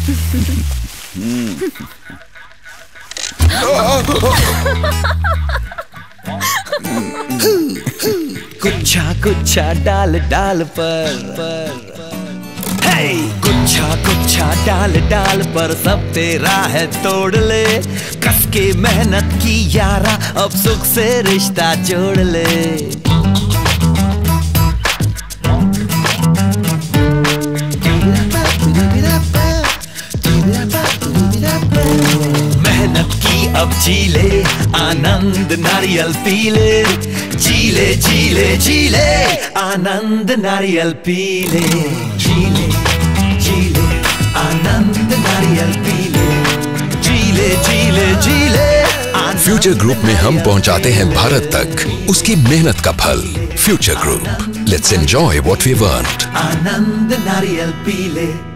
गुच्छा गुच्छा डाल डाल पर गुच्छा गुच्छा डाल डाल पर सब तेरा है तोड़ ले, कस के मेहनत की यारा अब सुख से रिश्ता जोड़ ले। मेहनत की अब जी ले, आनंद नारियल पी ले, जी ले जी ले जी ले, आनंद नारियल पी ले, जी ले जी ले, आनंद नारियल पी ले, जी ले जी ले जी ले। फ्यूचर ग्रुप में हम पहुंचाते हैं भारत तक उसकी मेहनत का फल। Future group, let's enjoy what we want. आनंद नारियल पी ले।